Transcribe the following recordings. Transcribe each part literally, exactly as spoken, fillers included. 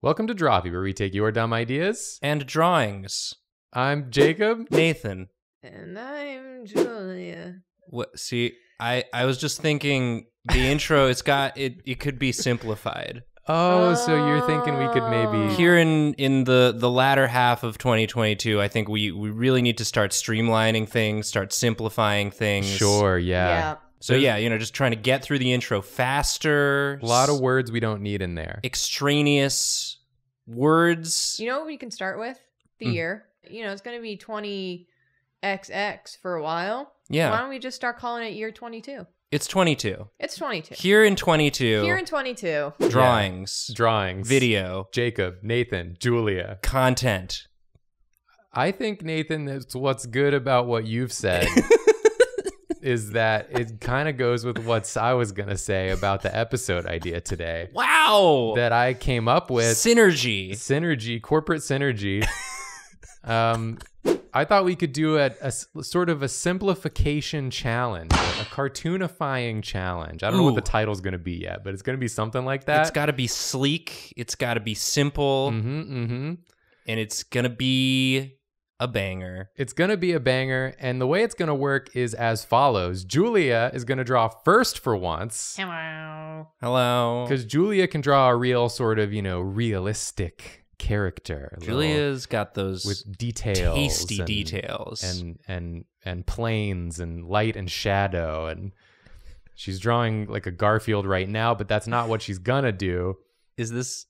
Welcome to Drawfee, where we take your dumb ideas and drawings. I'm Jacob. Nathan. And I'm Julia. What? See, I, I was just thinking the intro. It's got it. It could be simplified. Oh, so you're thinking we could maybe Here in in the the latter half of twenty twenty-two, I think we we really need to start streamlining things, start simplifying things. Sure, yeah. Yeah. So yeah, you know, just trying to get through the intro faster. A lot of words we don't need in there. Extraneous words. You know what we can start with? The Mm. year. You know, it's going to be twenty X X for a while. Yeah. Why don't we just start calling it year twenty-two? It's twenty-two. It's twenty-two. Here in twenty-two. Here in twenty-two. Drawings. Yeah. Drawings. Video. Jacob, Nathan, Julia. Content. I think, Nathan, that's what's good about what you've said is that it kind of goes with what I was going to say about the episode idea today. Wow. That I came up with. Synergy. Synergy, corporate synergy. um, I thought we could do a, a s- sort of a simplification challenge, a cartoonifying challenge. I don't know what Ooh. the title's going to be yet, but it's going to be something like that. It's got to be sleek. It's got to be simple. Mm-hmm, mm-hmm. And it's going to be a banger. It's going to be a banger, and the way it's going to work is as follows. Julia is going to draw first for once, Hello. Hello. because Julia can draw a real sort of, you know, realistic character. a little- Julia's got those with details. tasty and, details. And, and, and planes and light and shadow. And she's drawing like a Garfield right now, but that's not what she's going to do. Is this...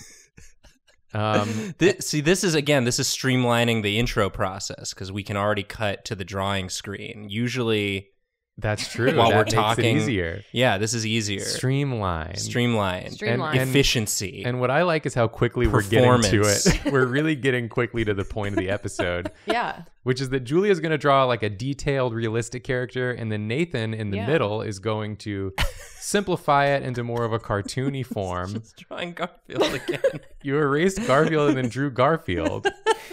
Um, This, see, this is, again, this is streamlining the intro process because we can already cut to the drawing screen. Usually, that's true. While that we're makes talking- it easier. yeah, this is easier. Streamline. Streamline. Streamline. And- Efficiency. And what I like is how quickly we're getting to Performance. it. We're really getting quickly to the point of the episode, Yeah. which is that Julia's going to draw like a detailed, realistic character, and then Nathan in the Yeah. middle is going to simplify it into more of a cartoony form. Just drawing Garfield again. You erased Garfield and then drew Garfield.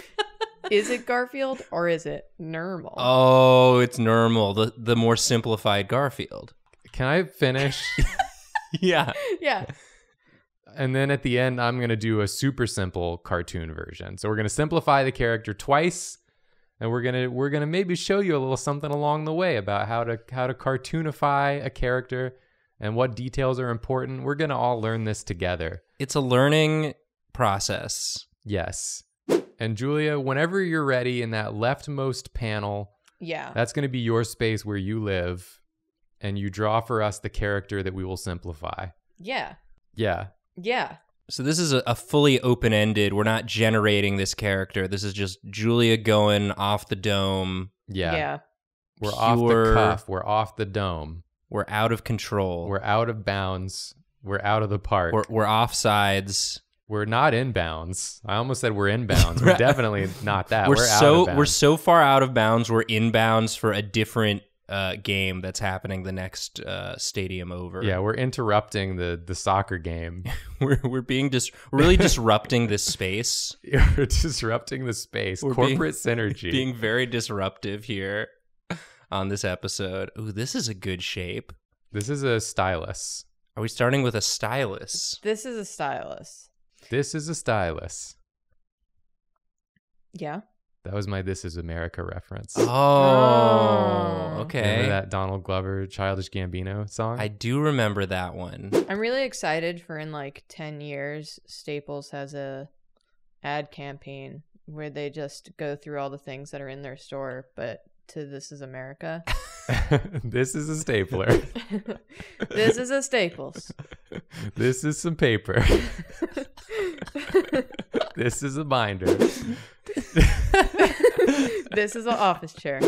Is it Garfield or is it normal? Oh, it's normal. The the more simplified Garfield. Can I finish? Yeah. Yeah. And then at the end, I'm going to do a super simple cartoon version. So we're going to simplify the character twice, and we're going to we're going to maybe show you a little something along the way about how to how to cartoonify a character and what details are important. We're going to all learn this together. It's a learning process. Yes. And Julia, whenever you're ready in that leftmost panel, Yeah. that's going to be your space where you live, and you draw for us the character that we will simplify. Yeah. Yeah. Yeah. So this is a, a fully open-ended. We're not generating this character. This is just Julia going off the dome. Yeah. Yeah. We're off Pure- the cuff. We're off the dome. We're out of control. We're out of bounds. We're out of the park. We're, we're offsides. We're not in bounds. I almost said we're in bounds. We're definitely not that. We're, We're, out so of bounds. we're so far out of bounds. We're in bounds for a different uh, game that's happening the next uh, stadium over. Yeah, we're interrupting the the soccer game. we're we're being dis- we're really disrupting this space. We're disrupting the space. We're Corporate synergy. Being very disruptive here on this episode. Ooh, this is a good shape. This is a stylus. Are we starting with a stylus? This is a stylus. This is a stylus. Yeah. That was my This Is America reference. Oh, Oh. okay. Remember that Donald Glover Childish Gambino song? I do remember that one. I'm really excited for in like ten years, Staples has a ad campaign where they just go through all the things that are in their store, but to This Is America. This is a stapler. This is a Staples. This is some paper. This is a binder. This is an office chair.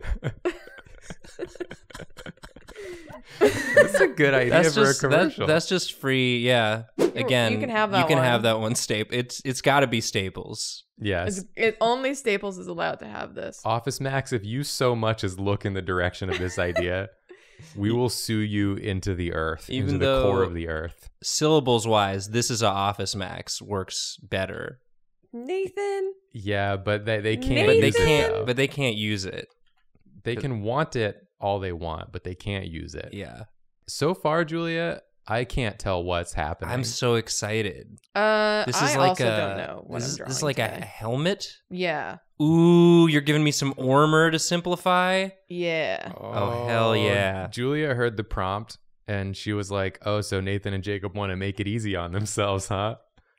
That's a good idea That's for just a commercial. That, that's just free. Yeah. Again, you can have that You can one. have that one staple. It's it's got to be Staples. yes. It's, it, only Staples is allowed to have this. Office Max, if you so much as look in the direction of this idea, we will sue you into the earth, Even into though- the core of the earth. Syllables wise, this is a Office Max works better, Nathan. Yeah, but they, they can't but they use it, can't. though. But they can't use it. They can want it all they want, but they can't use it. Yeah. So far, Julia, I can't tell what's happening. I'm so excited. Uh, This is I like also a, don't know what this I'm is, drawing this is like today. a helmet. Yeah. Ooh, you're giving me some armor to simplify. Yeah. Oh, hell yeah. Julia heard the prompt and she was like, oh, so Nathan and Jacob want to make it easy on themselves, huh?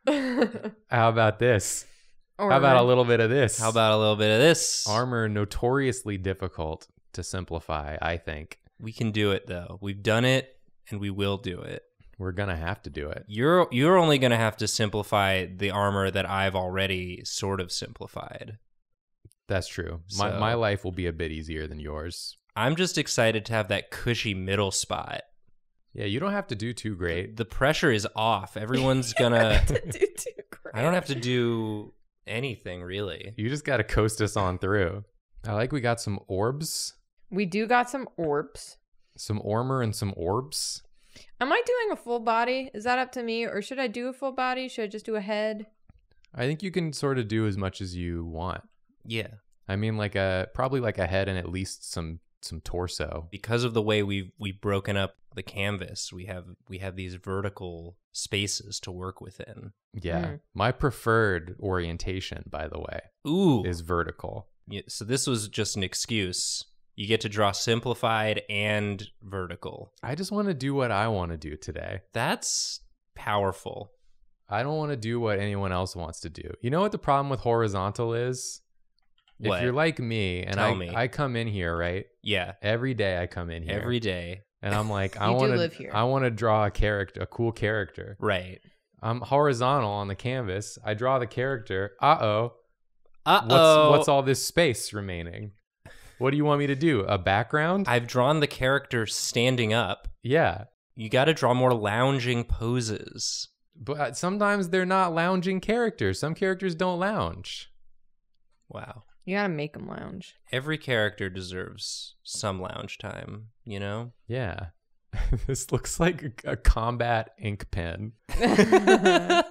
How about this? Or How about a little bit of this? How about a little bit of this? Armor notoriously difficult to simplify, I think. We can do it though. We've done it and we will do it. We're going to have to do it. You're you're only going to have to simplify the armor that I've already sort of simplified. That's true. My So- my life will be a bit easier than yours. I'm just excited to have that cushy middle spot. Yeah, you don't have to do too great. The pressure is off. Everyone's gonna do too great. I don't have to do anything really. You just got to coast us on through. I like we got some orbs, We do got some orbs. some armor and some orbs. Am I doing a full body? Is that up to me? Or should I do a full body? Should I just do a head? I think you can sort of do as much as you want. Yeah. I mean, like a probably like a head and at least some some torso. Because of the way we've we've broken up the canvas, we have we have these vertical spaces to work within. Yeah. Mm. My preferred orientation, by the way, Ooh. is vertical. Yeah, so this was just an excuse. You get to draw simplified and vertical. I just want to do what I want to do today. That's powerful. I don't want to do what anyone else wants to do. You know what the problem with horizontal is? What? If you're like me and Tell I, me. I come in here, right? Yeah. Every day I come in here. Every day. And I'm like, I You do want live to here. I want to draw a character, a cool character. Right. I'm horizontal on the canvas. I draw the character. Uh-oh. Uh-oh. What's what's all this space remaining? What do you want me to do? A background? I've drawn the character standing up. yeah. You got to draw more lounging poses. But sometimes they're not lounging characters. Some characters don't lounge. Wow. You gotta make them lounge. Every character deserves some lounge time, you know? Yeah. This looks like a, a combat ink pen. Yeah,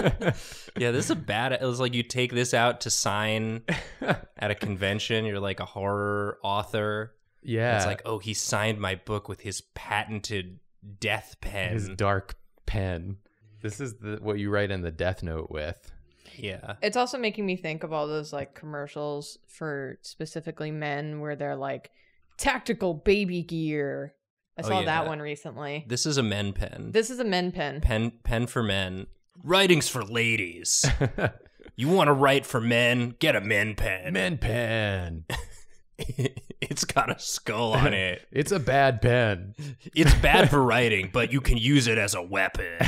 this is a bad. It was like you take this out to sign at a convention. You're like a horror author. Yeah. It's like, oh, he signed my book with his patented death pen. his dark pen. This is the, what you write in the death note with. Yeah. It's also making me think of all those like commercials for specifically men where they're like tactical baby gear. I Oh, saw yeah. that one recently. This is a men pen. This is a men pen. pen pen for men. Writing's for ladies. You want to write for men? Get a men pen. Men pen. It's got a skull on it. It's a bad pen. It's bad for writing, but you can use it as a weapon.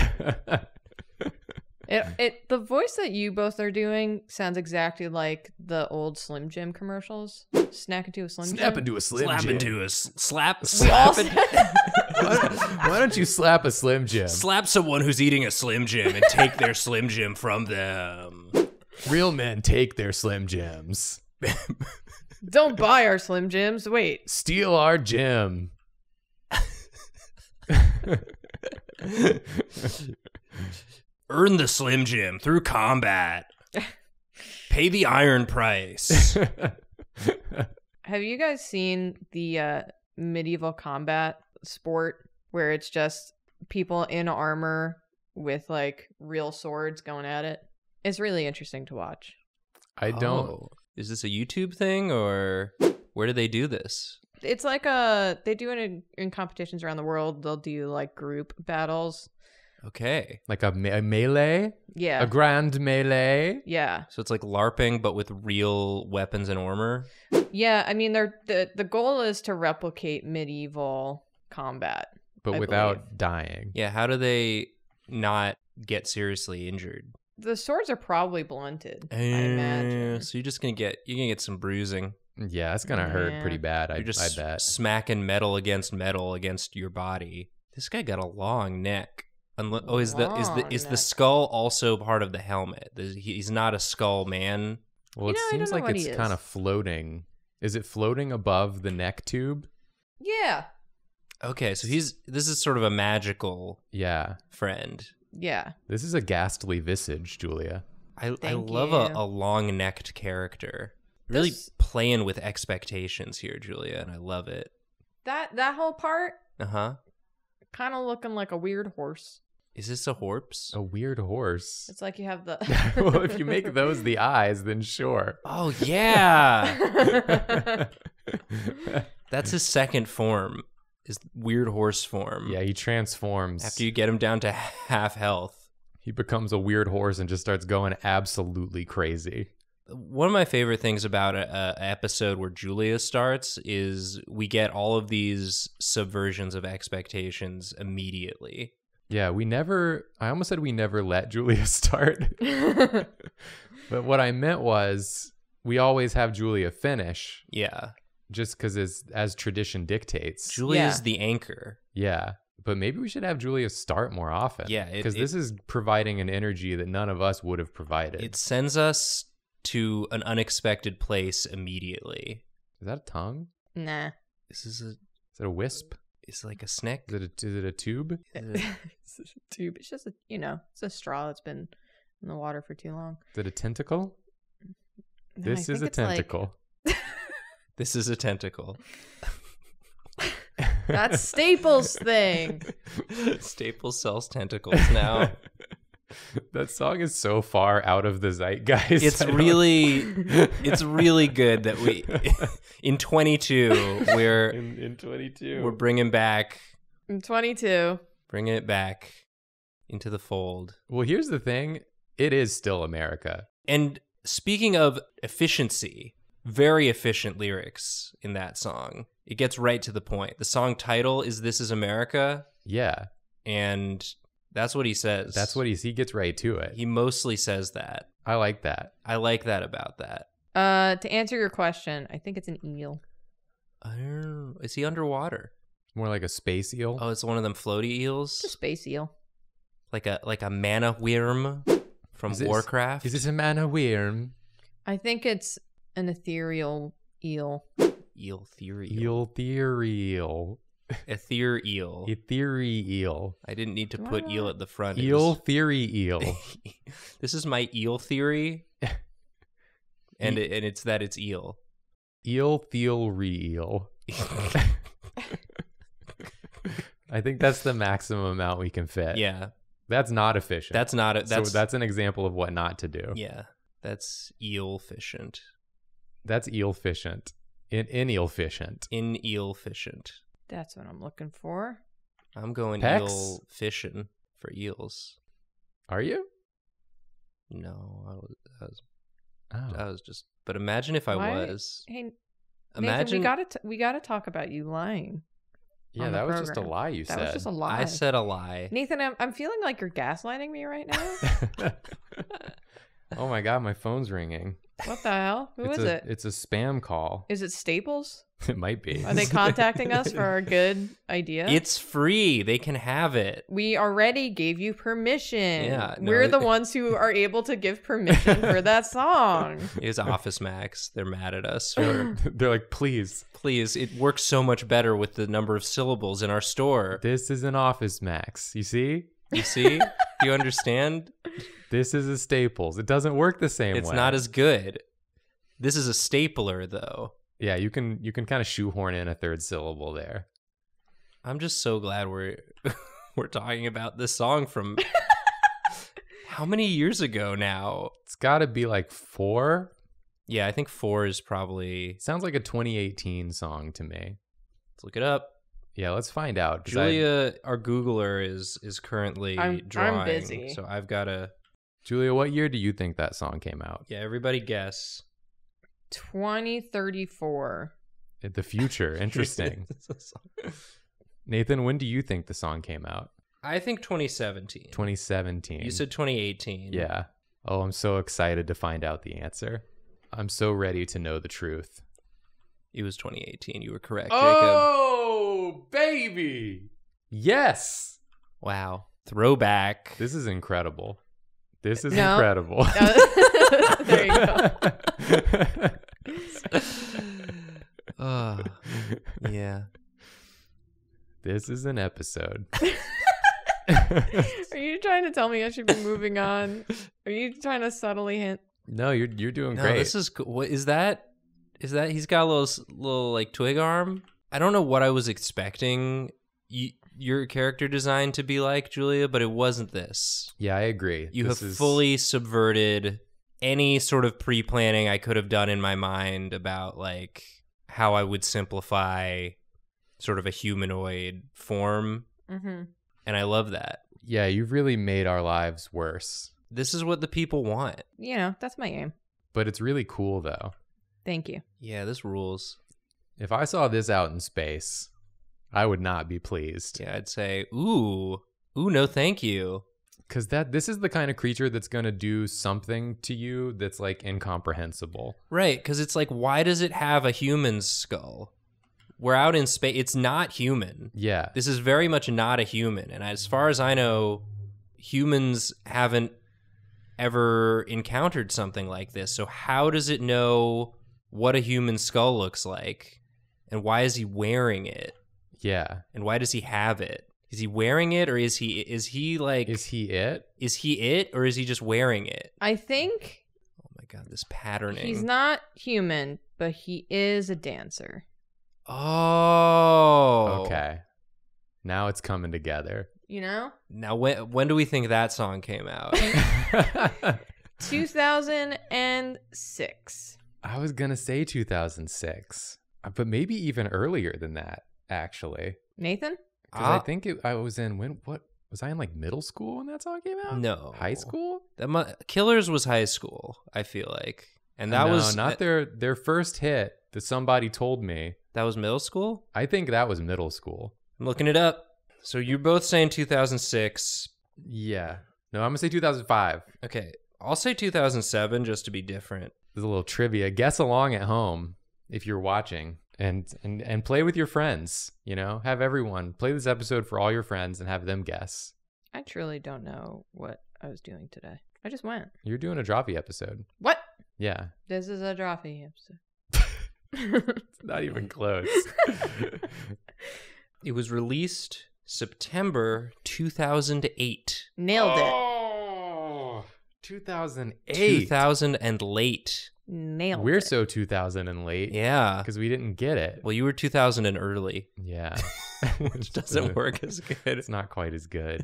It, it the voice that you both are doing sounds exactly like the old Slim Jim commercials. Snack into a Slim Snap Jim. into a Slim slap Jim. into a s- slap We slap all it- why, why don't you slap a Slim Jim? slap someone who's eating a Slim Jim and take their Slim Jim from them. Real men take their Slim Jims. Don't buy our Slim Jims. Wait. Steal our Jim. Earn the Slim Jim through combat. Pay the iron price. Have you guys seen the uh, medieval combat sport where it's just people in armor with like real swords going at it? It's really interesting to watch. I don't. Oh. Is this a YouTube thing or where do they do this? It's like a they do it in, in competitions around the world. They'll do like group battles. Okay. Like a, me- a melee? Yeah. A grand melee? yeah. So it's like LARPing, but with real weapons and armor? Yeah, I mean they're the the goal is to replicate medieval combat. But I without dying. Yeah, how do they not get seriously injured? The swords are probably blunted, I Uh, imagine. So you're just gonna get you're gonna get some bruising. Yeah, it's going to hurt Yeah. pretty bad, I, You're just I bet. smacking metal against metal against your body. This guy got a long neck. Unle- oh, is the is the Long is the neck. skull also part of the helmet? There's- He's not a skull man. Well, You it know, I seems don't know like what it's he kind is. of floating. Is it floating above the neck tube? Yeah. Okay, so he's this is sort of a magical Yeah. friend. Yeah. This is a ghastly visage, Julia. I I Thank love you. a, a long necked character. Really This- playing with expectations here, Julia, and I love it. That that whole part Uh huh. kind of looking like a weird horse. Is this a horse? A weird horse. It's like you have the. Well, if you make those the eyes, then sure. Oh, yeah. That's his second form, is weird horse form. Yeah, he transforms. After you get him down to half health. He becomes a weird horse and just starts going absolutely crazy. One of my favorite things about a, a episode where Julia starts is we get all of these subversions of expectations immediately. Yeah, we never, I almost said we never let Julia start. But what I meant was we always have Julia finish. Yeah. Just because as, as tradition dictates. Julia's Yeah. the anchor. Yeah. But maybe we should have Julia start more often. Yeah, it- Because this it- is providing an energy that none of us would have provided. It sends us to an unexpected place immediately. Is that a tongue? Nah. This is a, Is it a wisp? it's like a snake. Is it a, is it a tube? It's a tube. It's just a, you know, it's a straw that's been in the water for too long. Is it a tentacle? No, I This is think a it's like- tentacle. This is a tentacle. That's Staples' thing. Staples sells tentacles now. That song is so far out of the zeitgeist. It's I don't- really, it's really good that we, in twenty-two, we're in, in twenty-two. we're bringing back, I'm twenty-two. bringing it back into the fold. Well, here's the thing. It is still America. And speaking of efficiency, very efficient lyrics in that song. It gets right to the point. The song title is "This Is America," Yeah. and that's what he says. That's what he's, he gets right to it. he mostly says. That I like that. I like that about that. Uh, to answer your question, I think it's an eel. I don't know. Is he underwater? More like a space eel. Oh, it's one of them floaty eels, It's a space eel. like a like a mana worm from Is this- Warcraft. Is it a man of worm? I think it's an ethereal eel. eel theory? Eel ethereal. Ether eel. Ethereal. I didn't need to Do I put want- eel at the front. It Eel was- theory eel. This is my eel theory, and it, and it's that it's eel. Eel theory eel. I think that's the maximum amount we can fit. Yeah, That's not efficient. that's not a, that's so that's an example of what not to do. yeah, that's eel efficient. That's eel efficient. In in eel efficient. In eel efficient. That's what I'm looking for. I'm going Pecs? eel fishing for eels. Are you? No, I was, I was, Oh. I was just. But imagine if I Why- was. Hey, Nathan, Imagine we gotta t- we gotta talk about you lying. yeah, on the that was just a program. lie you That said. was just a lie. I said a lie. Nathan, I'm, I'm feeling like you're gaslighting me right now. Oh my god, my phone's ringing. What the hell? Who it's is a, it? It's a spam call. Is it Staples? It might be. Are they contacting us for a good idea? It's free. They can have it. We already gave you permission. Yeah, no, We're the it- ones who are able to give permission for that song. It's Office Max. They're mad at us. They're, they're like, please, Please, it works so much better with the number of syllables in our store. this is an Office Max. You see? You see? Do you understand? This is a Staples. It doesn't work the same It's way. not as good. This is a stapler, though. Yeah, you can you can kind of shoehorn in a third syllable there. I'm just so glad we're we're talking about this song from how many years ago now? It's got to be like four. Yeah, I think four is probably. It sounds like a twenty eighteen song to me. Let's look it up. Yeah, let's find out. 'cause I- Julia, our Googler, is is currently I'm- I'm drawing. busy. So I've got to. Julia, what year do you think that song came out? Yeah, everybody guess. twenty thirty-four. In the future. Interesting. Nathan, when do you think the song came out? I think twenty seventeen. twenty seventeen. You said twenty eighteen. Yeah. Oh, I'm so excited to find out the answer. I'm so ready to know the truth. It was twenty eighteen. You were correct, Jacob. Oh, baby. Yes. Wow. Throwback. This is incredible. This is No. incredible. There you go. Oh, yeah. This is an episode. Are you trying to tell me I should be moving on? Are you trying to subtly hint? No, you're you're doing No, great. this is co- what is that? Is that he's got a little s- little like twig arm? I don't know what I was expecting. You your character design to be like, Julia, but it wasn't this. Yeah, I agree. You This have is- fully subverted any sort of pre-planning I could have done in my mind about like how I would simplify sort of a humanoid form. Mm-hmm. And I love that. Yeah, you've really made our lives worse. This is what the people want. You know, that's my aim. But it's really cool, though. Thank you. Yeah, this rules. If I saw this out in space, I would not be pleased. Yeah, I'd say, ooh, ooh, no thank you. Because that this is the kind of creature that's going to do something to you that's like incomprehensible. Right, because it's like, why does it have a human skull? We're out in space. It's not human. Yeah. This is very much not a human. And as far as I know, humans haven't ever encountered something like this. So how does it know what a human skull looks like? And why is he wearing it? Yeah. And why does he have it? Is he wearing it, or is he is he like Is he it? is he it, or is he just wearing it? I think Oh my god, this patterning. he's not human, but he is a dancer. Oh. Okay. Now it's coming together. You know? Now when when do we think that song came out? two thousand six. I was going to say two thousand six, but maybe even earlier than that, actually. Nathan? Because Ah. I think it, I was in, when, what, was I in like middle school when that song came out? No. High school? That mu- Killers was high school, I feel like. And that No, was not their, their first hit that somebody told me. that was middle school? I think that was middle school. I'm looking it up. So you're both saying two thousand six. Yeah. No, I'm going to say two thousand five. Okay. I'll say two thousand seven just to be different. There's a little trivia. Guess along at home if you're watching, and, and and play with your friends. You know, have everyone play this episode for all your friends and have them guess. I truly don't know what I was doing today. I just went. You're doing a Drawfee episode. What? Yeah, This is a Drawfee episode. it's not even close. It was released September two thousand eight. Nailed it. Oh, two thousand eight. two thousand and late. Nailed We're it. so two thousand and late. Yeah. because we didn't get it. Well, you were two thousand and early, Yeah, which doesn't work as good. It's not quite as good.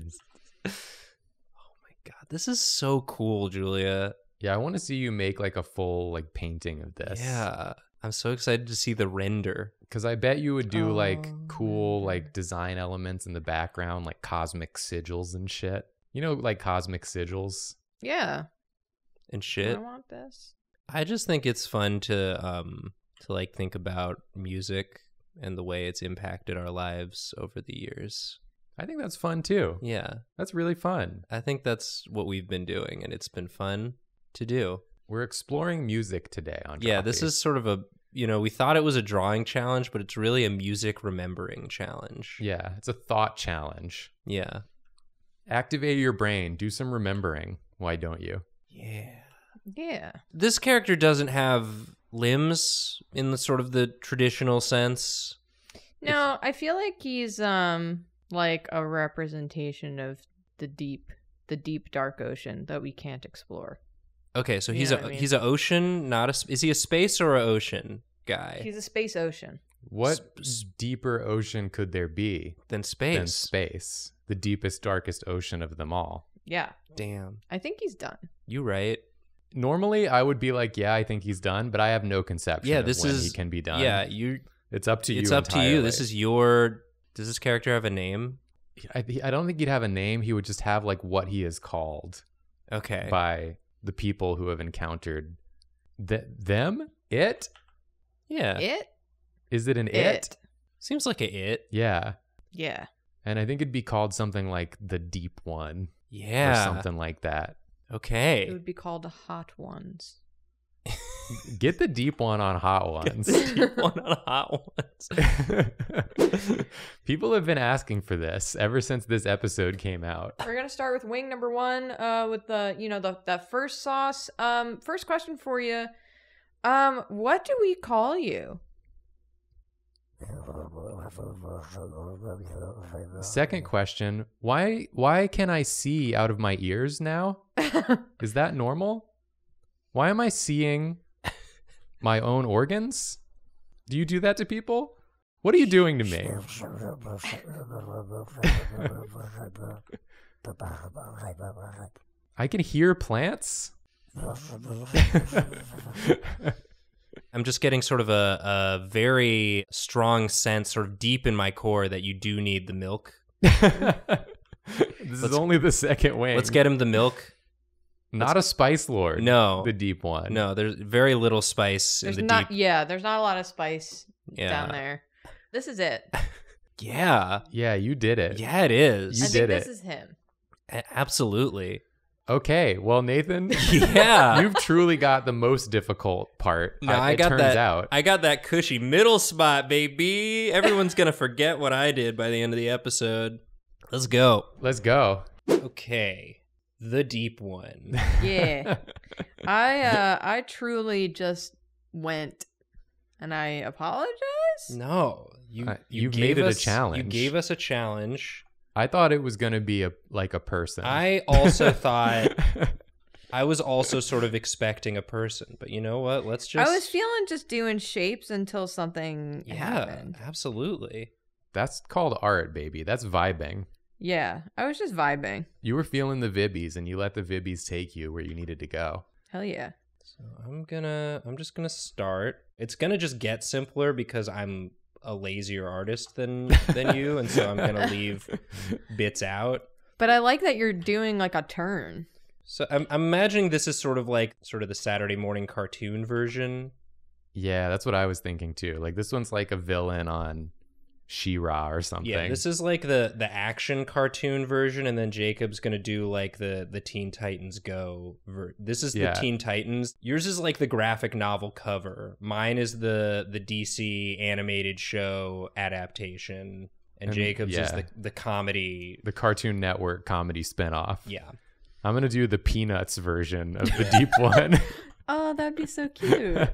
God, this is so cool, Julia. Yeah, I want to see you make like a full like painting of this. Yeah. I'm so excited to see the render. Because I bet you would do like Oh, cool render. like design elements in the background, like cosmic sigils and shit. You know, like cosmic sigils. Yeah. And shit. I want this. I just think it's fun to um to like think about music and the way it's impacted our lives over the years. I think that's fun too. Yeah. That's really fun. I think that's what we've been doing, and it's been fun to do. We're exploring music today on Yeah, this Drawfee. is sort of a, you know, we thought it was a drawing challenge, but it's really a music remembering challenge. Yeah, it's a thought challenge. Yeah. Activate your brain. Do some remembering. Why don't you? Yeah. Yeah. This character doesn't have limbs in the sort of the traditional sense. No, I feel like he's um like a representation of the deep, the deep dark ocean that we can't explore. Okay, so You he's know a what I mean? he's an ocean, not a s- is he a space or a ocean guy? He's a space ocean. What Sp- s- deeper ocean could there be Then space. than space? The deepest, darkest ocean of them all. Yeah. Damn. I think he's done. You right. Normally, I would be like, yeah, I think he's done, but I have no conception Yeah, of this when is he can be done. Yeah, you It's up to you it's up to you. entirely. This is your does this character have a name? I, I don't think he'd have a name. He would just have like what he is called Okay. by the people who have encountered th- them. It Yeah. It? is it an it? It. Seems like a it. Yeah, Yeah. and I think it'd be called something like the Deep One Yeah. or something like that. It Okay. would be called the Hot Ones. Get the Deep One on Hot Ones. Deep one on hot ones. People have been asking for this ever since this episode came out. We're gonna start with wing number one. Uh, with the you know the that first sauce. Um, first question for you. Um, what do we call you? Second question, why why can I see out of my ears now? Is that normal? Why am I seeing my own organs? Do you do that to people? What are you doing to me? I can hear plants. I'm just getting sort of a, a very strong sense, sort of deep in my core, that you do need the milk. This Let's- is only the second wing. Let's get him the milk. Not a spice lord. No. The deep one. No, there's very little spice There's in the not deep. yeah, there's not a lot of spice Yeah. down there. This is it. Yeah. Yeah, you did it. Yeah, it is. You I did think this it. is him. A- Absolutely. Okay, well, Nathan, Yeah. you've truly got the most difficult part. No, uh, I it got turns that. out. I got that cushy middle spot, baby. Everyone's gonna forget what I did by the end of the episode. Let's go. Let's go. Okay, the deep one. Yeah. I uh I truly just went and I apologize. No, you. Uh, you you've gave made it a us, challenge. You gave us a challenge. I thought it was going to be a like a person. I also thought. I was also sort of expecting a person, but you know what? Let's just. I was feeling just doing shapes until something Yeah, happened. absolutely. That's called art, baby. That's vibing. Yeah, I was just vibing. You were feeling the vibbies and you let the vibbies take you where you needed to go. Hell yeah. So I'm gonna. I'm just gonna start. It's gonna just get simpler because I'm a lazier artist than than you, and so I'm gonna leave bits out. But I like that you're doing like a turn. So I'm, I'm imagining this is sort of like sort of the Saturday morning cartoon version. Yeah, that's what I was thinking too. Like this one's like a villain on She-Ra or something. Yeah, this is like the the action cartoon version, and then Jacob's gonna do like the the Teen Titans Go. Ver- this is Yeah. the Teen Titans. Yours is like the graphic novel cover. Mine is the the D C animated show adaptation, and, And, Jacob's is yeah. the the comedy. the Cartoon Network comedy spinoff. Yeah, I'm going to do the Peanuts version of the deep one. Oh, that'd be so cute.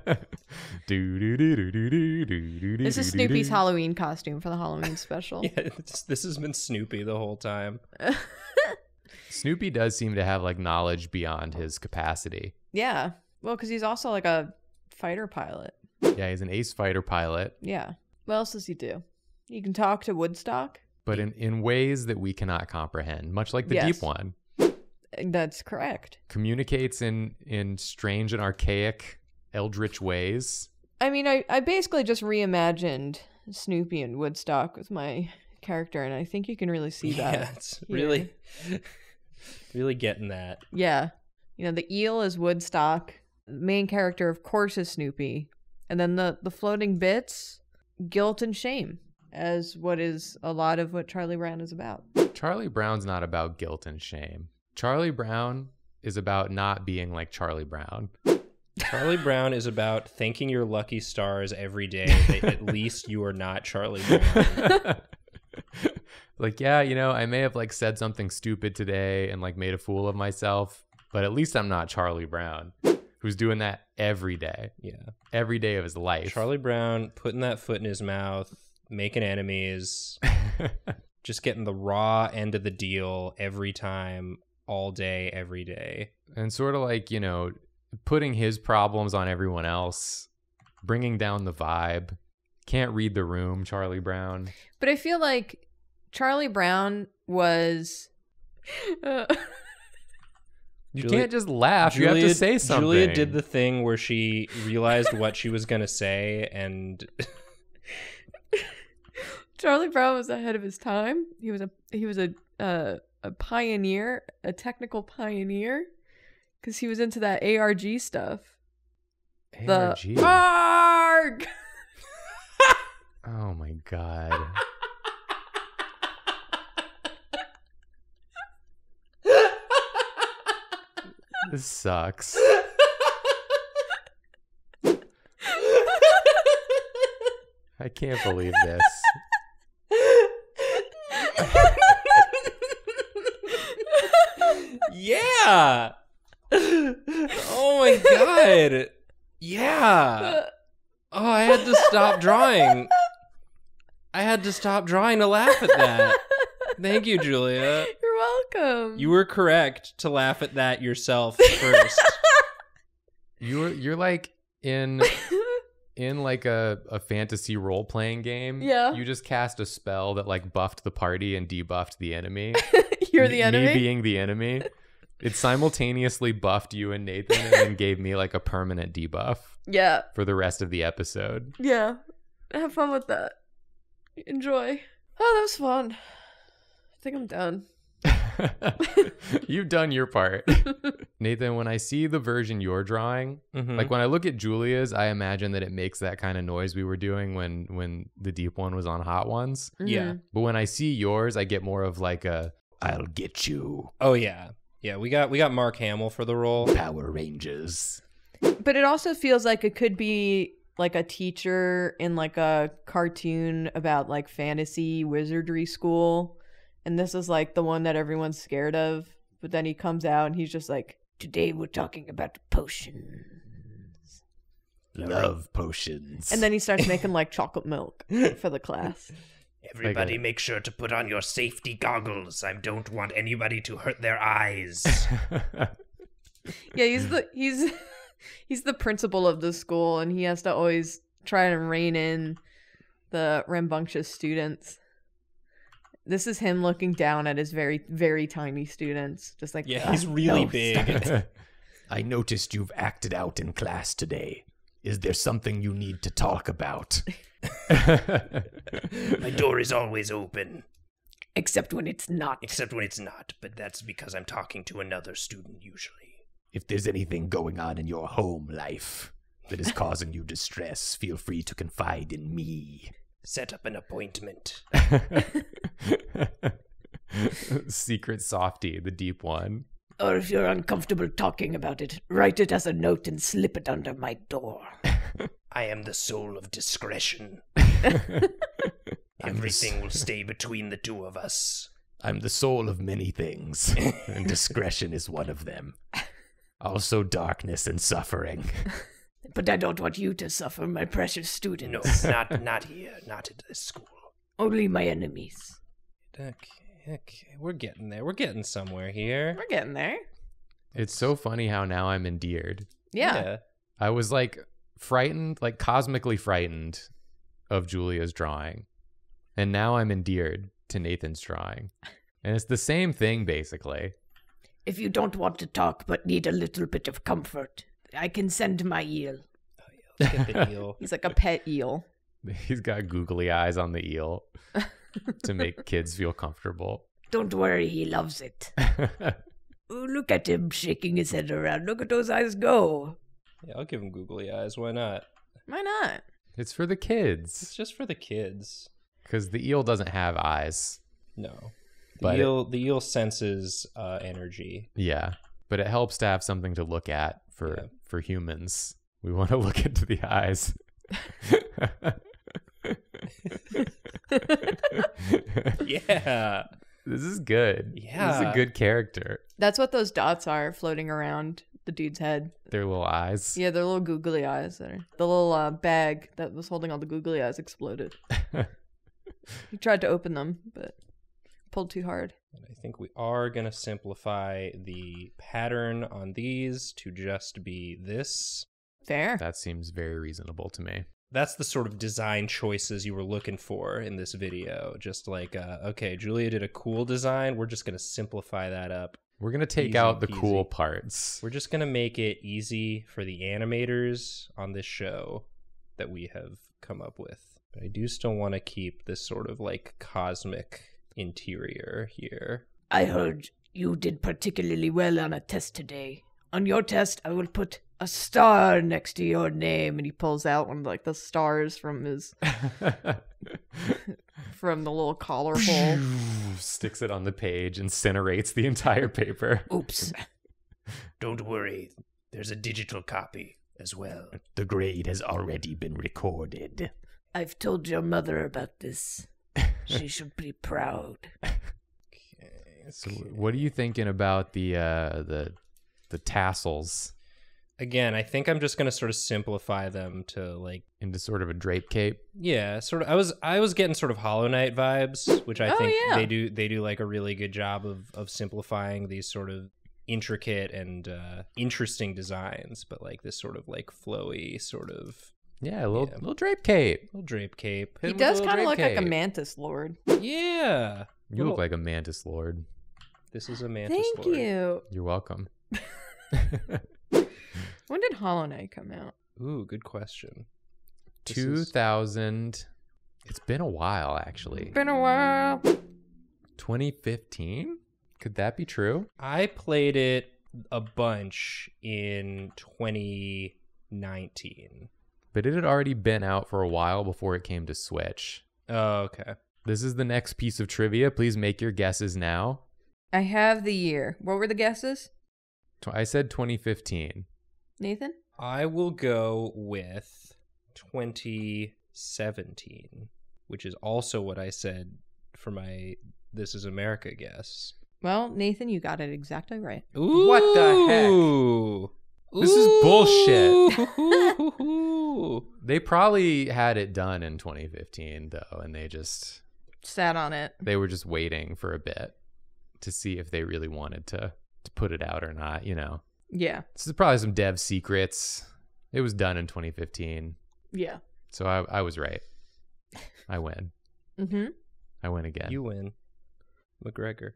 This is Snoopy's Halloween costume for the Halloween special. yeah. It's, this has been Snoopy the whole time. Snoopy does seem to have like knowledge beyond his capacity. Yeah. Well, because he's also like a fighter pilot. Yeah, he's an ace fighter pilot, Yeah. What else does he do? He can talk to Woodstock. but in, in ways that we cannot comprehend, much like the Yes. deep one. That's correct. Communicates in, in strange and archaic, eldritch ways. I mean, I, I basically just reimagined Snoopy and Woodstock with my character, and I think you can really see that. Yeah, it's here. really, really getting that. Yeah. You know, the eel is Woodstock. The main character, of course, is Snoopy. And then the, the floating bits, guilt and shame, as what is a lot of what Charlie Brown is about. Charlie Brown's not about guilt and shame. Charlie Brown is about not being like Charlie Brown. Charlie Brown is about thanking your lucky stars every day that at least you are not Charlie Brown. Like, yeah, you know, I may have like said something stupid today and like made a fool of myself, but at least I'm not Charlie Brown, who's doing that every day, Yeah. every day of his life. Charlie Brown putting that foot in his mouth, making enemies, just getting the raw end of the deal every time, all day, every day. And sort of like, you know, putting his problems on everyone else, bringing down the vibe. Can't read the room, Charlie Brown. But I feel like Charlie Brown was... Uh, You Julia- can't just laugh. you have to say something. Julia did the thing where she realized what she was going to say and... Charlie Brown was ahead of his time. He was a he was a uh, a pioneer, a technical pioneer, because he was into that A R G stuff. A R G. The ARG. Oh my god. This sucks. I can't believe this. Yeah. Oh my god. Yeah. Oh, I had to stop drawing. I had to stop drawing to laugh at that. Thank you, Julia. You're welcome. You were correct to laugh at that yourself first. You're you're like in in like a, a fantasy role-playing game, Yeah. you just cast a spell that like buffed the party and debuffed the enemy. You're the M- enemy? Me being the enemy. It simultaneously buffed you and Nathan and then gave me like a permanent debuff Yeah. for the rest of the episode. Yeah. Have fun with that. Enjoy. Oh, that was fun. I think I'm done. You've done your part. Nathan, when I see the version you're drawing, Mhm. like when I look at Julia's, I imagine that it makes that kind of noise we were doing when when the deep one was on Hot Ones. Yeah. Mhm. But when I see yours, I get more of like a I'll get you, Oh yeah. Yeah, we got we got Mark Hamill for the role. Power Rangers. But it also feels like it could be like a teacher in like a cartoon about like fantasy wizardry school. And this is like the one that everyone's scared of. But then he comes out and he's just like, today we're talking about potions. Love potions. And then he starts making like chocolate milk for the class. Everybody Like a- make sure to put on your safety goggles. I don't want anybody to hurt their eyes. Yeah, he's the he's he's the principal of the school, and he has to always try and rein in the rambunctious students. This is him looking down at his very very tiny students, just like Yeah, "Ah, he's really no, big. I noticed you've acted out in class today. Is there something you need to talk about? My door is always open, except when it's not." except when it's not, but that's because I'm talking to another student usually. If there's anything going on in your home life that is causing you distress, feel free to confide in me. Set up an appointment. Secret softy, the deep one. Or if you're uncomfortable talking about it, write it as a note and slip it under my door. I am the soul of discretion. I'm Everything will stay between the two of us. I'm the soul of many things, and discretion is one of them. Also darkness and suffering. But I don't want you to suffer, my precious No, students. not not here, not at this school. Only my enemies. Okay, okay, we're getting there. We're getting somewhere here. We're getting there. It's so funny how now I'm endeared. Yeah. I was like frightened, like cosmically frightened of Julia's drawing. And now I'm endeared to Nathan's drawing. And it's the same thing, basically. If you don't want to talk but need a little bit of comfort, I can send my eel. Let's get the deal. He's like a pet eel. He's got googly eyes on the eel to make kids feel comfortable. Don't worry, he loves it. Oh, look at him shaking his head around. Look at those eyes go. Yeah, I'll give him googly eyes. Why not? Why not? It's for the It's kids. just for the kids. Because the eel doesn't have eyes. No. The But it- eel the eel senses uh, energy. Yeah. But it helps to have something to look at for, Yeah. for humans. We want to look into the eyes. Yeah. This is good. This is a Yeah. good character. That's what those dots are floating around the dude's head. Their little eyes. Yeah, they're little googly eyes. That are, the little uh, bag that was holding all the googly eyes exploded. He tried to open them, but pulled too hard. And I think we are going to simplify the pattern on these to just be this. Fair. That seems very reasonable to me. That's the sort of design choices you were looking for in this video. Just like, uh, okay, Julia did a cool design. We're just going to simplify that up. We're going to take Easy out the peasy. cool parts. We're just going to make it easy for the animators on this show that we have come up with. But I do still want to keep this sort of like cosmic interior here. I heard you did particularly well on a test today. On your test, I will put a star next to your name. And he pulls out one of like the stars from his from the little collar hole. Sticks it on the page, incinerates the entire paper. Oops. Don't worry, there's a digital copy as well. The grade has already been recorded. I've told your mother about this. She should be proud. So what are you thinking about the uh, the the tassels Again, I think I'm just going to sort of simplify them to like, into sort of a drape cape? yeah, sort of. I was I was getting sort of Hollow Knight vibes, which I Oh, think yeah. they do they do like a really good job of of simplifying these sort of intricate and uh, interesting designs, but like this sort of like flowy sort of Yeah, a little Yeah. little drape cape. Little drape cape. He Hit him with a does little kind of drape look like a cape. mantis lord. Yeah. You Little- look like a mantis lord. This is a mantis Thank lord. you. You're welcome. When did Hollow Knight come out? Ooh, good question. This two is- thousand. It's been a while, actually. Been a while. twenty fifteen? Could that be true? I played it a bunch in twenty nineteen. But it had already been out for a while before it came to Switch. Oh, okay. This is the next piece of trivia. Please make your guesses now. I have the year. What were the guesses? Tw- I said twenty fifteen. Nathan? I will go with twenty seventeen, which is also what I said for my This Is America guess. Well, Nathan, you got it exactly right. Ooh. What the heck? This is bullshit. bullshit. They probably had it done in twenty fifteen, though, and they just Sat on it. they were just waiting for a bit to see if they really wanted to to put it out or not, you know. Yeah. This is probably some dev secrets. It was done in twenty fifteen. Yeah. So I I was right. I win. Mm-hmm. I win again. You win. McGregor.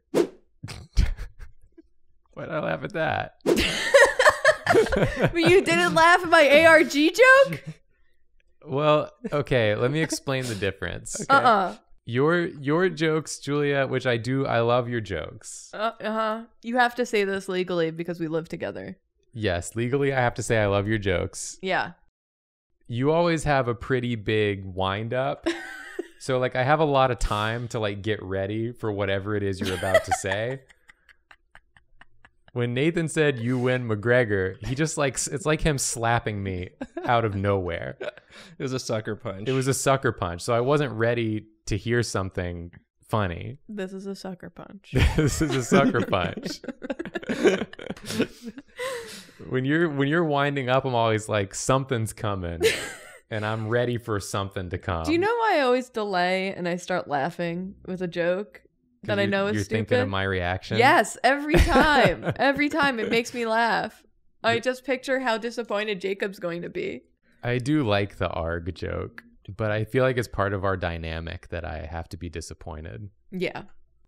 Why'd I laugh at that? But you didn't laugh at my A R G joke? Well, okay, let me explain the difference. Uh-uh. Your your jokes, Julia, which I do, I love your jokes. Uh, uh-huh. You have to say this legally because we live together. Yes, legally I have to say I love your jokes. Yeah. You always have a pretty big wind up. So like I have a lot of time to like get ready for whatever it is you're about to say. When Nathan said you win McGregor, he just like it's like him slapping me out of nowhere. It was a sucker punch. It was a sucker punch. So I wasn't ready to hear something funny. This is a sucker punch. This is a sucker punch. when you're when you're winding up, I'm always like something's coming, and I'm ready for something to come. Do you know why I always delay and I start laughing with a joke 'Cause that I you're- know is you're stupid? thinking of my reaction. Yes, every time. Every time it makes me laugh. I just picture how disappointed Jacob's going to be. I do like the arg joke, but I feel like it's part of our dynamic that I have to be disappointed. Yeah.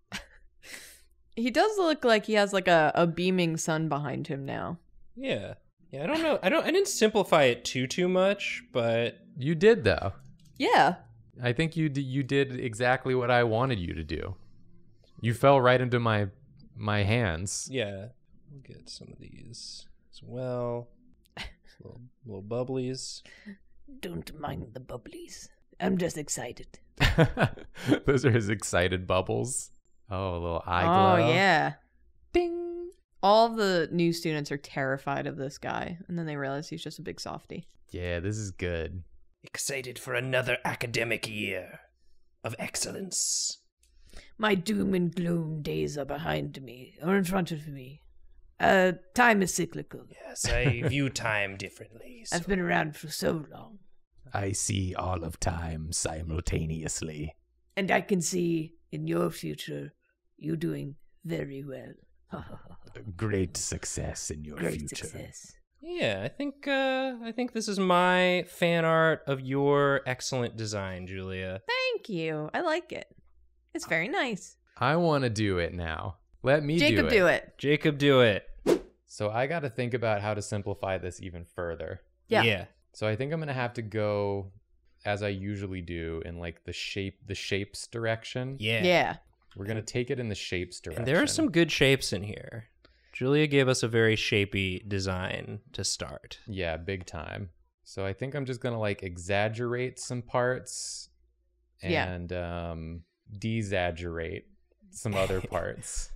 He does look like he has like a, a beaming sun behind him now. Yeah. Yeah, I don't know. I don't I didn't simplify it too too much, but You did though. Yeah. I think you d- you did exactly what I wanted you to do. You fell right into my my hands. yeah. We'll get some of these as well. Little, little bubblies. Don't mind the bubblies. I'm just excited. Those are his excited bubbles. Oh, a little eye Oh, glow. yeah. Ding. All of the new students are terrified of this guy, and then they realize he's just a big softie. Yeah, this is good. Excited for another academic year of excellence. My doom and gloom days are behind me, or in front of me. Uh, time is cyclical. Yes, I view time differently. so- I've been around for so long, I see all of time simultaneously. and I can see in your future you doing very well. Great success in your Great future. success. Yeah, I think uh I think this is my fan art of your excellent design, Julia. Thank you. I like it. It's very nice. I want to do it now. Let me Jacob, do it. do it. Jacob, do it. So I got to think about how to simplify this even further. Yeah. Yeah. So I think I'm going to have to go as I usually do in like the shape the shapes direction. Yeah. Yeah. We're going to take it in the shapes direction. And there are some good shapes in here. Julia gave us a very shapy design to start. Yeah, big time. So I think I'm just going to like exaggerate some parts Yeah. and um de-exaggerate some other parts.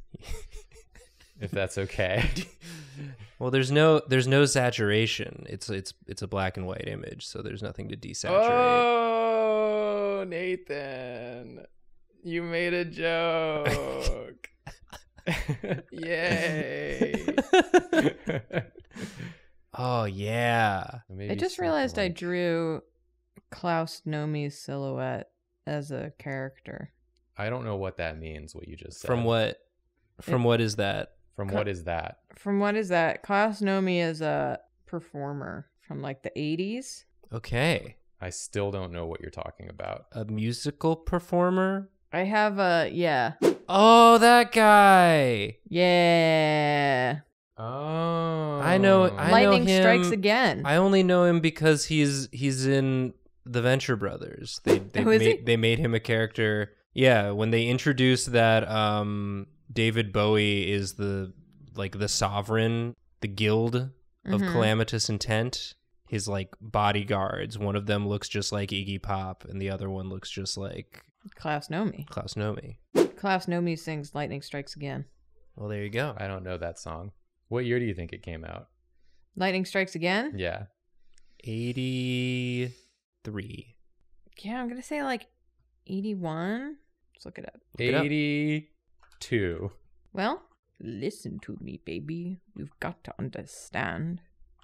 If that's okay. Well, there's no there's no saturation. It's it's it's a black and white image, so there's nothing to desaturate. Oh, Nathan. You made a joke. Yay. Oh yeah. Maybe I just something realized I like- drew Klaus Nomi's silhouette as a character. I don't know what that means, what you just said. From what from what is that? From Co- what is that? From what is that? Klaus Nomi is a performer from like the eighties. Okay. I still don't know what you're talking about. A musical performer? I have a yeah. Oh, that guy. Yeah. Oh. I know I Lightning know him. strikes again. I only know him because he's he's in the Venture Brothers. They they Oh, is made he? they made him a character. Yeah, when they introduced that um David Bowie is the like the sovereign, the guild of Mhm. calamitous intent. His like bodyguards, one of them looks just like Iggy Pop and the other one looks just like Klaus Nomi. Klaus Nomi. Klaus Nomi sings Lightning Strikes Again. Well, there you go. I don't know that song. What year do you think it came out? Lightning Strikes Again? Yeah. eighty-three. Yeah, I'm going to say like eighty-one. Let's look it up. it up. eighty-two. Well, listen to me, baby. You've got to understand.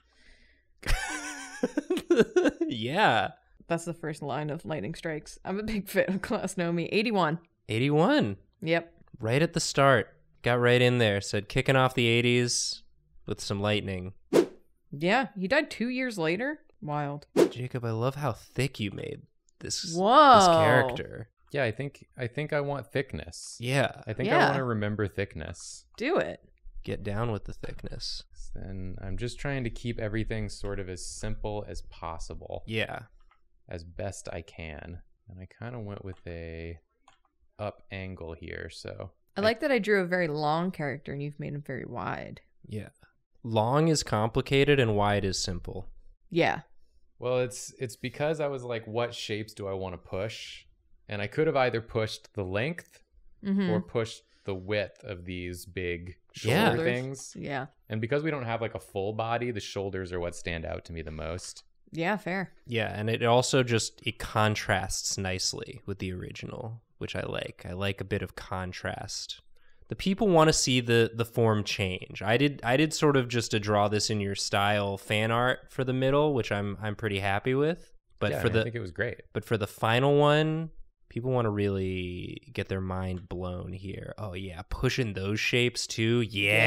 Yeah. That's the first line of Lightning Strikes. I'm a big fan of Klaus Nomi. eighty-one. eighty-one. Yep. Right at the start. Got right in there. Said kicking off the eighties with some lightning. Yeah, he died two years later. Wild. Jacob, I love how thick you made this, Whoa. this character. Yeah, I think I think I want thickness. Yeah. I think I Yeah. want to remember thickness. Do it. Get down with the thickness. And I'm just trying to keep everything sort of as simple as possible, Yeah. as best I can. And I kind of went with a up angle here, so I like that I drew a very long character and you've made him very wide. Yeah. Long is complicated and wide is simple. Yeah. well, it's it's because I was like, what shapes do I want to push? And I could have either pushed the length Mm-hmm. or pushed the width of these big shoulder Yeah. Shoulders. things. Yeah. And because we don't have like a full body, the shoulders are what stand out to me the most. Yeah, fair. Yeah, and it also just it contrasts nicely with the original, which I like. I like a bit of contrast. The people want to see the the form change. I did I did sort of just to draw this in your style fan art for the middle, which I'm I'm pretty happy with. But Yeah, for I the think it was great. but for the final one, people want to really get their mind blown here. Oh yeah, pushing those shapes too.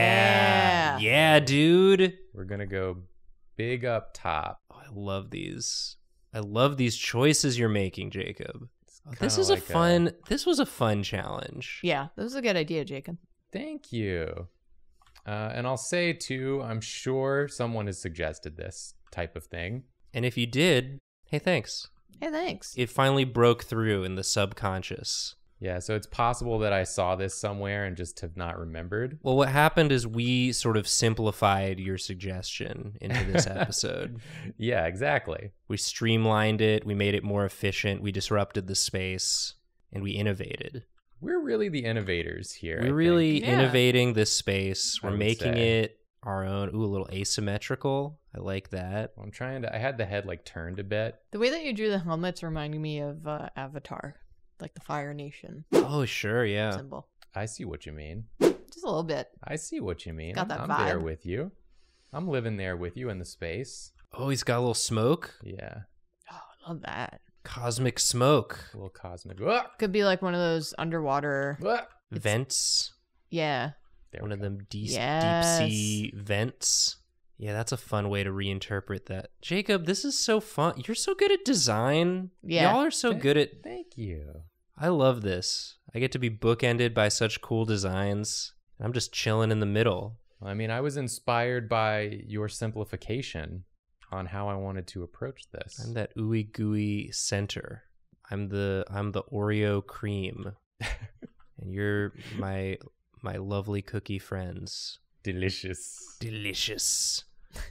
Yeah. Yeah. Yeah, dude. We're gonna go big up top. Oh, I love these. I love these choices you're making, Jacob. Oh, this kinda is like a a- fun. This was a fun challenge. Yeah, that was a good idea, Jacob. Thank you. Uh, and I'll say too, I'm sure someone has suggested this type of thing. And if you did, hey, thanks. Hey, thanks. It finally broke through in the subconscious. Yeah, so it's possible that I saw this somewhere and just have not remembered. Well, what happened is we sort of simplified your suggestion into this episode. Yeah, exactly. We streamlined it. We made it more efficient. We disrupted the space, and we innovated. We're really the innovators here. I We're think. really Yeah. innovating this space. I We're would making say. it our own. Ooh, a little asymmetrical. I like that. I'm trying to. I had the head like turned a bit. The way that you drew the helmets reminded me of uh, Avatar, like the Fire Nation Oh, sure, yeah. symbol. I see what you mean. Just a little bit. I see what you mean. Got that I'm there vibe. with you. I'm living there with you in the space. Oh, he's got a little smoke. Yeah, Oh, I love that. Cosmic smoke. a little cosmic. Ah! Could be like one of those underwater. Ah! Vents. Yeah. There One we of go. them deep, Yes. deep sea vents. Yeah, that's a fun way to reinterpret that. Jacob, this is so fun. You're so good at design. Yeah. Y'all are so Th- good at. Thank you. I love this. I get to be bookended by such cool designs. I'm just chilling in the middle. I mean, I was inspired by your simplification on how I wanted to approach this. I'm that ooey gooey center. I'm the I'm the Oreo cream, and you're my my lovely cookie friends. Delicious. Delicious.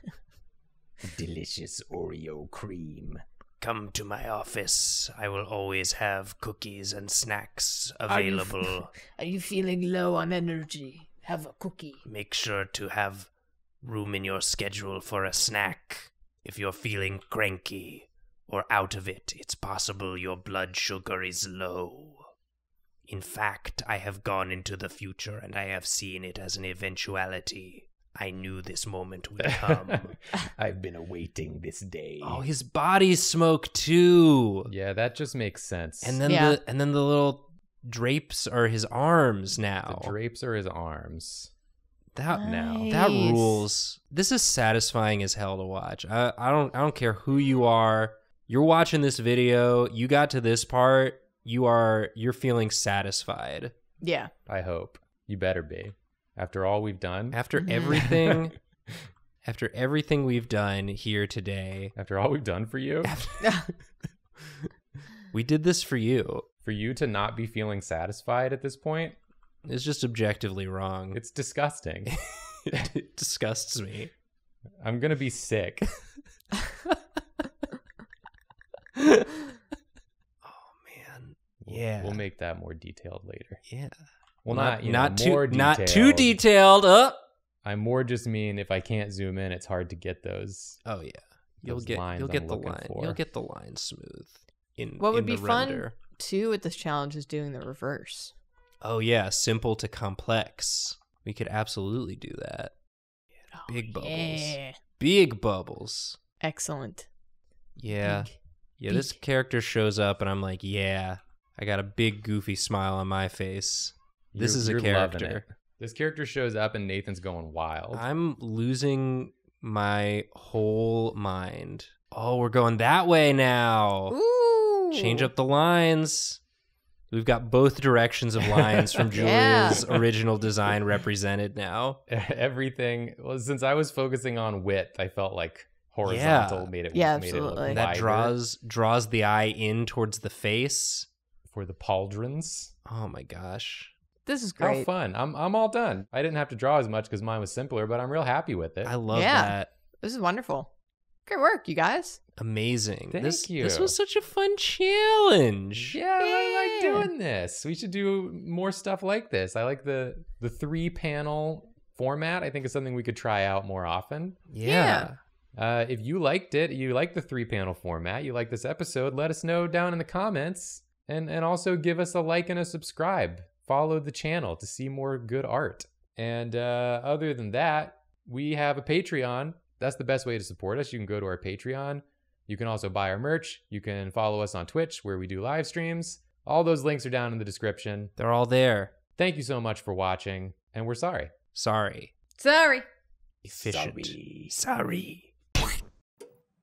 Delicious Oreo cream. Come to my office. I will always have cookies and snacks Are you- available. Are you feeling low on energy? Have a cookie. Make sure to have room in your schedule for a snack. If you're feeling cranky or out of it, it's possible your blood sugar is low. In fact, I have gone into the future and I have seen it as an eventuality. I knew this moment would come. I've been awaiting this day. Oh, his body's smoke too. Yeah, that just makes sense. And then Yeah. the and then the little drapes are his arms now. the drapes are his arms. that now. that Nice. rules. This is satisfying as hell to watch. I, I don't I don't care who you are. You're watching this video, you got to this part, you are you're feeling satisfied. Yeah. I hope. You better be. After all we've done. After everything after everything we've done here today. After all we've done for you. We did this for you. For you to not be feeling satisfied at this point. It's just objectively wrong. It's disgusting. It disgusts me. I'm going to be sick. Oh, man. Yeah. We'll make that more detailed later. Yeah. Well, not not, you not know, too more not detailed. too detailed. Uh. I more just mean if I can't zoom in, it's hard to get those. Oh yeah. You'll Those get lines you'll get I'm the looking line. for. You'll get the line smooth. In What would in be the fun render. too with this challenge is doing the reverse. Oh yeah, simple to complex. We could absolutely do that. Big bubbles. Yeah. Big bubbles. Excellent. Yeah. Big. Yeah, this Big. character shows up and I'm like, yeah, I got a big goofy smile on my face. This You're- is a you're loving character. it. This character shows up and Nathan's going wild. I'm losing my whole mind. Oh, we're going that way now. Ooh. Change up the lines. We've got both directions of lines from Yeah. Julia's original design represented now. Everything. Well, since I was focusing on width, I felt like horizontal Yeah. made it. Yeah, made it look absolutely. And that wider draws draws the eye in towards the face. for the pauldrons. Oh my gosh. This is How great. fun! I'm I'm all done. I didn't have to draw as much because mine was simpler, but I'm real happy with it. I love Yeah. that. This is wonderful. Great work, you guys. Amazing. Thank this you. this was such a fun challenge. Yeah, I like Yeah. doing this. We should do more stuff like this. I like the the three panel format. I think is something we could try out more often. Yeah. Uh, if you liked it, you like the three panel format, you like this episode, let us know down in the comments, and and also give us a like and a subscribe. Follow the channel to see more good art. And uh, other than that, we have a Patreon. That's the best way to support us. You can go to our Patreon. You can also buy our merch. You can follow us on Twitch where we do live streams. All those links are down in the description. They're all there. Thank you so much for watching, and we're sorry. Sorry. Sorry. Efficient. Sorry. Sorry.